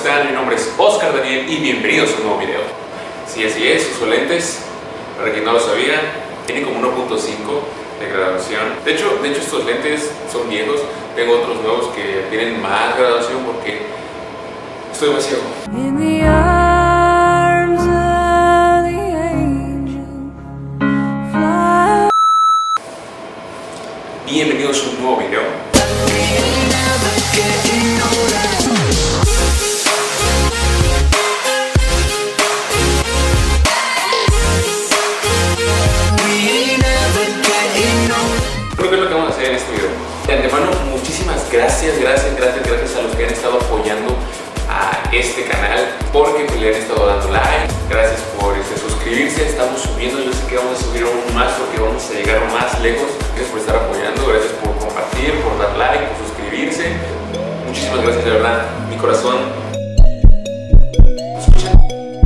están? Mi nombre es Oscar Daniel y bienvenidos a un nuevo video. Sí, así es, uso lentes, para quien no lo sabía, tienen como 1.5 de graduación. De hecho estos lentes son viejos, tengo otros nuevos que tienen más graduación porque estoy más ciego. Bienvenidos a un nuevo video. Creo que es lo que vamos a hacer en este video. De antemano, muchísimas gracias a los que han estado apoyando a este canal, porque le han estado dando like. Gracias por suscribirse, estamos subiendo, yo sé que vamos a subir aún más porque vamos a llegar más lejos. Gracias por estar apoyando, gracias por compartir, por dar like, por suscribirse. Muchísimas gracias, de verdad, mi corazón. ¿Me escuchan?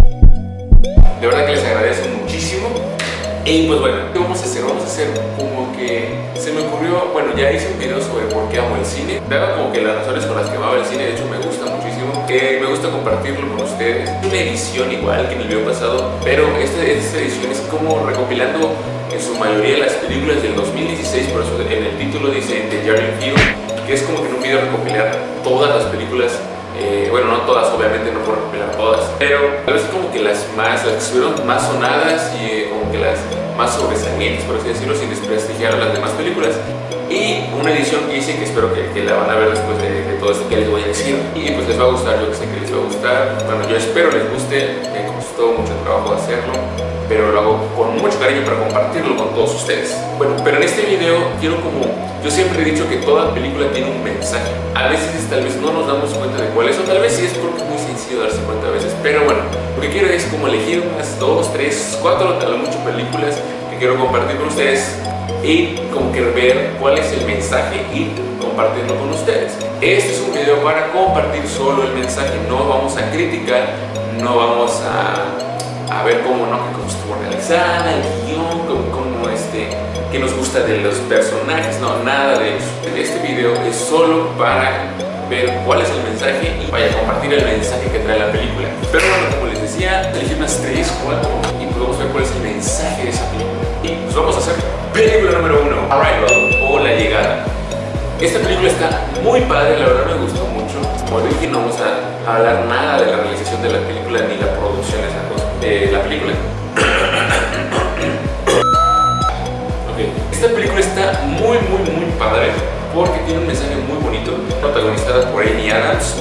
De verdad que les agradezco muchísimo. Y pues bueno, ¿qué vamos a hacer? Vamos a hacer como que se me ocurrió, bueno, ya hice un video sobre por qué amo el cine. Daba como que las razones por las que amaba el cine, de hecho me gusta muchísimo. Me gusta compartirlo con ustedes. Es una edición igual que en el video pasado, pero esta edición es como recopilando en su mayoría las películas del 2016, por eso en el título dice The Year in Film, que es como que en un video recopilar todas las películas. Bueno, no todas, obviamente no puedo recopilar todas, pero a veces como que las que estuvieron más sonadas y como que las más sobresalientes, por así decirlo, sin desprestigiar a las demás películas. Y una edición que hice que espero que la van a ver después de todo esto que les voy a decir. Y pues les va a gustar, yo que sé que les va a gustar. Bueno, yo espero les guste, me costó mucho trabajo hacerlo, pero lo hago con mucho cariño para compartirlo con todos ustedes. Bueno, pero en este video quiero yo siempre he dicho que toda película tiene un mensaje. A veces tal vez no nos damos cuenta de cuál es, o tal vez sí es porque es muy sencillo darse cuenta a veces. Pero bueno, lo que quiero es como elegir unas 2, 3, 4, tal vez muchas películas que quiero compartir con ustedes y como que ver cuál es el mensaje y compartirlo con ustedes. Este es un video para compartir solo el mensaje, no vamos a criticar, no vamos a ver cómo estuvo realizada, el guión, cómo qué nos gusta de los personajes, no, nada de eso. Este video es solo para ver cuál es el mensaje y vaya a compartir el mensaje que trae la película. Pero bueno, como les decía, elegí unas 3, 4 y pues vamos a ver cuál es el mensaje de esa película. Y pues vamos a hacer película número 1, Arrival o La Llegada. Esta película está muy padre, la verdad me gustó mucho. Como dije, no vamos a hablar nada de la realización de la película ni la producción de la película. Esta película está muy padre porque tiene un mensaje muy bonito, protagonizada por Amy Adams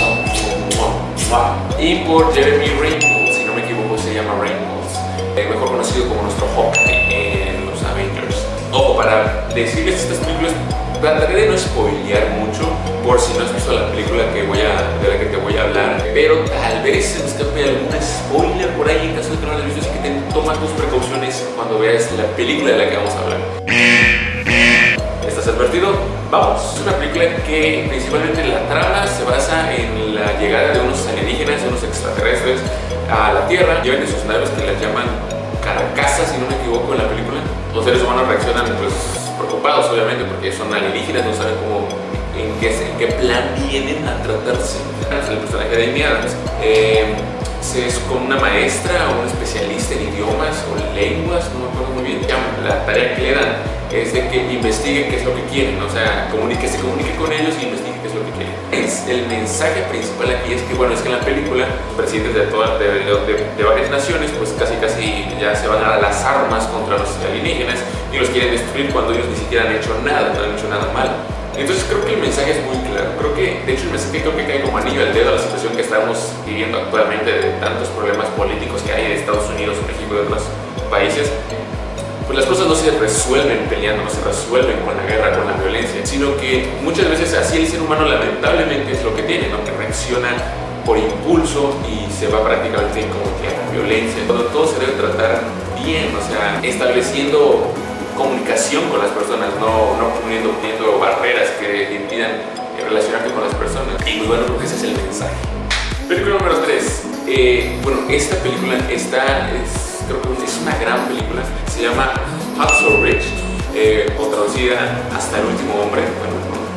y por Jeremy Renner, si no me equivoco se llama Reynolds, mejor conocido como nuestro Hawkeye en los Avengers. Ojo, para decirles estas películas trataré de no spoilear mucho por si no has visto la película de la que te voy a hablar, pero tal vez se me escape algún spoiler por ahí en caso de que no la hayas visto, así que toma tus precauciones cuando veas la película de la que vamos a hablar. ¿Estás advertido? Vamos. Es una película que principalmente la trama se basa en la llegada de unos alienígenas, de unos extraterrestres a la Tierra. Llevan en sus naves que las llaman carcasas, si no me equivoco, en la película. Los seres humanos reaccionan pues preocupados, obviamente, porque son alienígenas, no saben en qué plan vienen a tratarse. El personaje de Amy Adams es con una maestra o un especialista en idiomas o lenguas, no me acuerdo muy bien. La tarea que le dan es de que investiguen qué es lo que quieren, o sea, se comunique con ellos y investiguen qué es lo que quieren. El mensaje principal aquí es que, bueno, es que en la película los presidentes de varias naciones pues casi ya se van a dar las armas contra los alienígenas y los quieren destruir cuando ellos ni siquiera han hecho nada, no han hecho nada malo. Entonces creo que el mensaje es muy claro. De hecho el mensaje creo que cae como anillo al dedo a la situación que estamos viviendo actualmente de tantos problemas políticos que hay de Estados Unidos, México y otros países. Pues las cosas no se resuelven peleando, no se resuelven con la guerra, con la violencia, sino que muchas veces así el ser humano lamentablemente es lo que tiene, ¿no? Que reacciona por impulso y se va prácticamente como que a la violencia. Cuando todo se debe tratar bien, o sea, estableciendo comunicación con las personas, no poniendo barreras que impidan relacionarte con las personas. Y pues bueno, creo que ese es el mensaje. Película número 3. Bueno, esta película creo que es una gran película. Se llama Hacksaw Ridge, o traducida Hasta el último hombre. Bueno, no sé si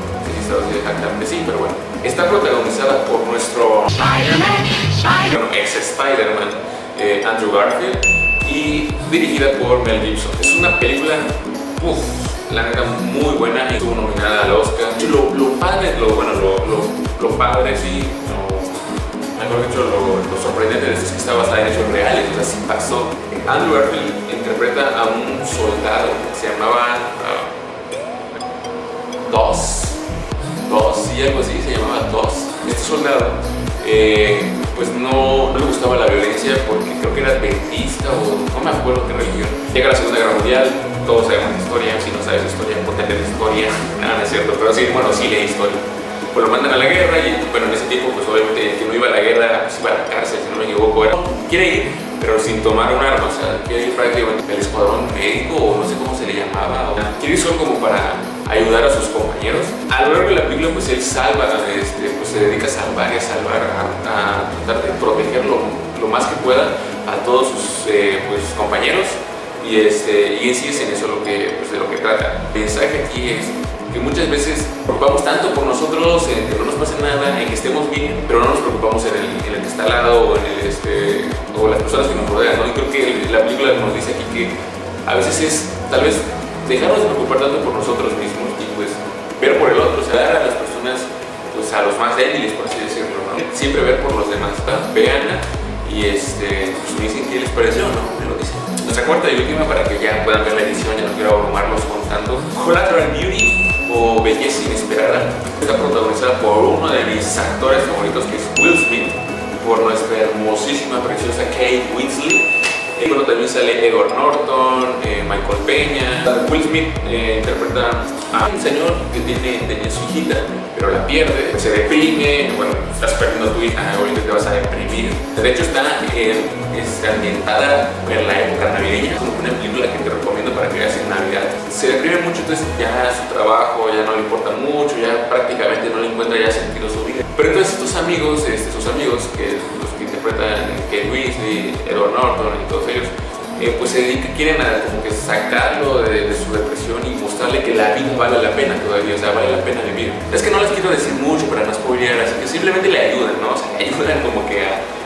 ahora sí exactamente sí, pero bueno. Está protagonizada por nuestro ex Spider-Man, Andrew Garfield, y dirigida por Mel Gibson. Es una película, la neta, muy buena, y estuvo nominada al Oscar. Lo padre, lo padre, sí, mejor dicho, lo sorprendente de esto es que está basada en hechos reales, o sea, sí pasó. Andrew Garfield interpreta a un soldado que se llamaba Dos, y algo así, se llamaba Dos. Este soldado, pues no le gustaba la violencia porque creo que era adventista o no me acuerdo qué religión. Llega la Segunda Guerra Mundial, todos sabemos historia, si no sabes historia, ponte a leer historia. Nada, no es cierto, pero sí, bueno, sí leí historia. Pues lo mandan a la guerra y bueno, en ese tiempo pues obviamente el que no iba a la guerra pues iba a la cárcel, si no me equivoco. Quiere ir, pero sin tomar un arma, o sea, quiere ir prácticamente al escuadrón médico o no sé cómo se le llamaba. Quiere ir solo como para ayudar a sus compañeros. A lo largo de la película pues él salva, pues se dedica a salvar y a tratar de proteger lo más que pueda a todos sus pues, compañeros y en sí es en eso de lo que trata. El mensaje aquí es que muchas veces preocupamos tanto por nosotros, en que no nos pase nada, en que estemos bien, pero no nos preocupamos en el que está al lado o o las personas que nos rodean, ¿no? Y creo que la película nos dice aquí que a veces es tal vez dejarnos de preocupar tanto por nosotros mismos y pues ver por el otro, o sea, dar a las personas, pues a los más débiles, por así decirlo, ¿no? Siempre ver por los demás. Veanla y pues me dicen qué les pareció, ¿no? Me lo dicen. Nuestra cuarta y última, para que ya puedan ver la edición, ya no quiero abrumarlos con tanto. Collateral Beauty, o Belleza Inesperada, está protagonizada por uno de mis actores favoritos, que es Will Smith, por nuestra hermosísima, preciosa Kate Winslet. Y bueno, también sale Edward Norton, Michael Peña. Will Smith interpreta a un señor que tenía su hijita, pero la pierde, se deprime. Bueno, estás perdiendo a tu hija, obviamente te vas a deprimir. De hecho, está ambientada en la época navideña, como una película que te recomiendo para que veas en Navidad. Se deprime mucho, entonces ya su trabajo ya no le importa mucho, ya prácticamente no le encuentra ya sentido su vida. Pero entonces estos amigos, sus amigos, que los que interpretan Kate Winslet, Edward Norton y todos ellos, pues quieren como que sacarlo de su depresión y mostrarle que la vida vale la pena todavía, o sea, vale la pena vivir. Es que no les quiero decir mucho para no spoilear, así que simplemente le ayudan, ¿no? O sea, le ayudan como que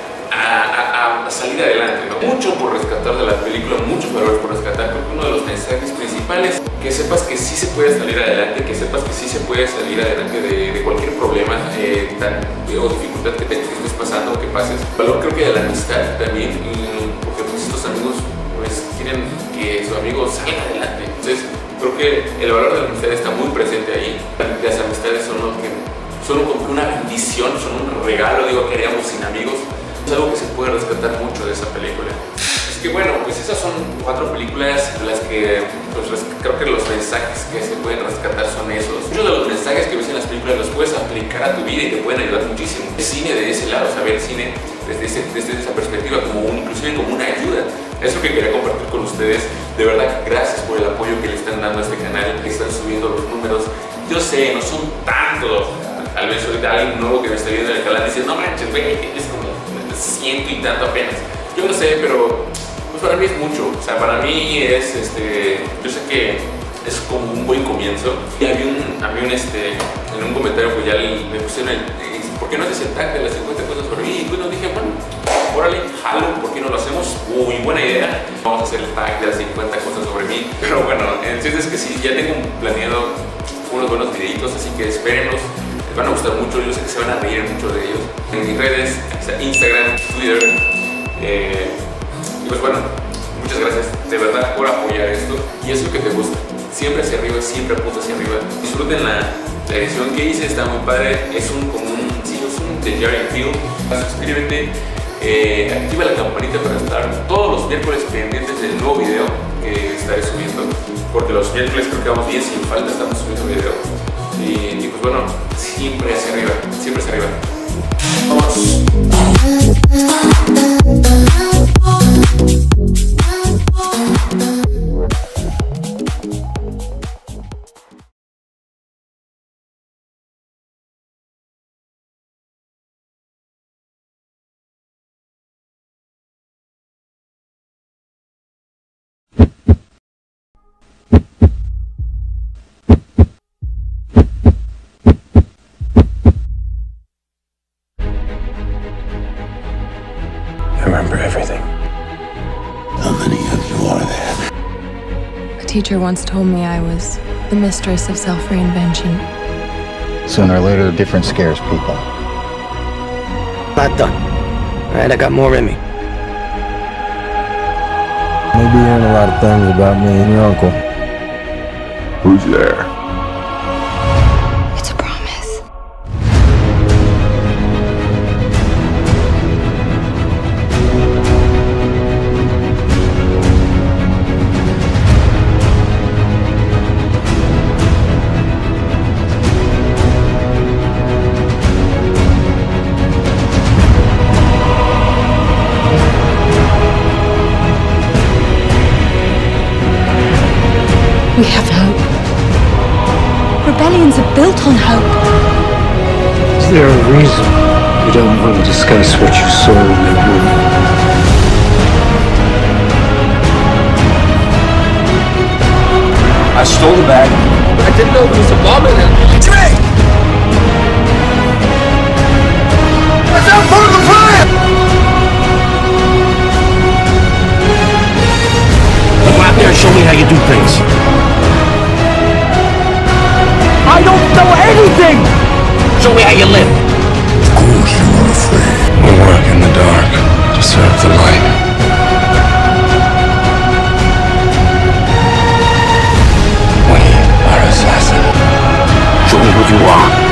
a salir adelante, ¿no? Mucho por rescatar de la película, muchos valores por rescatar. Creo que uno de los mensajes principales, que sepas que sí se puede salir adelante, que sepas que sí se puede salir adelante de cualquier problema o dificultad que estés pasando o que pases. Valor creo que de la amistad también, porque pues estos amigos pues quieren que su amigo salga adelante. Entonces creo que el valor de la amistad está muy presente ahí. Las amistades son como una bendición, son un regalo, digo, que haríamos sin amigos. Es algo que se puede rescatar mucho de esa película. Así que bueno, pues esas son 4 películas en las que pues, creo que los mensajes que se pueden rescatar son esos. Muchos de los mensajes que ves en las películas los puedes aplicar a tu vida y te pueden ayudar muchísimo. El cine de ese lado, saber el cine desde esa perspectiva, inclusive como una ayuda. Es lo que quería compartir con ustedes. De verdad, gracias por el apoyo que le están dando a este canal, que están subiendo los números. Yo sé, no son tantos. Tal vez ahorita alguien nuevo que me está viendo en el canal dice, no manches, güey, es como 100 y tanto apenas. Yo no sé, pero pues para mí es mucho. O sea, para mí es, yo sé que es como un buen comienzo. Y había en un comentario pues ya me pusieron ¿por qué no haces el tag de las 50 cosas sobre mí? Y pues nos dije, bueno, órale, jalo, ¿por qué no lo hacemos? Uy, buena idea. Vamos a hacer el tag de las 50 cosas sobre mí. Pero bueno, el chiste es que sí, ya tengo planeado unos buenos videitos, así que espérenos. Les van a gustar mucho, yo sé que se van a reír mucho de ellos. En mis redes, Instagram, Twitter. Y pues bueno, muchas gracias de verdad por apoyar esto. Y es lo que te gusta. Siempre hacia arriba, siempre apunta hacia arriba. Disfruten la edición que hice, está muy padre. Es un de Jarry Field. Suscríbete, activa la campanita para estar todos los miércoles pendientes del nuevo video que estaré subiendo. Porque los miércoles creo que vamos bien, sin falta estamos subiendo video. Y pues bueno, siempre hacia arriba, siempre hacia arriba. Vamos. remember everything. How many of you are there? A teacher once told me I was the mistress of self-reinvention. Sooner or later, difference scares people. Not done. All right, I got more in me. Maybe you learn a lot of things about me and your uncle. Who's there? It's a promise. We have hope. Rebellions are built on hope. Is there a reason you don't want to discuss what you saw in that room? I stole the bag. I didn't know there was a bomb in it. Jimmy! That's not part of the plan! Go out there and show me how you do things. I don't know anything! Show me how you live. Of course you are afraid. We work in the dark to serve the light. We are assassins. Show me what you are.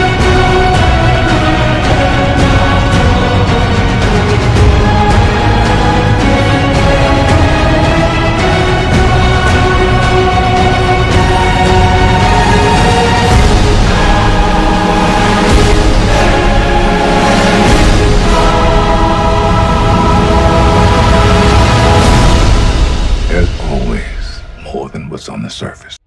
There's always more than what's on the surface.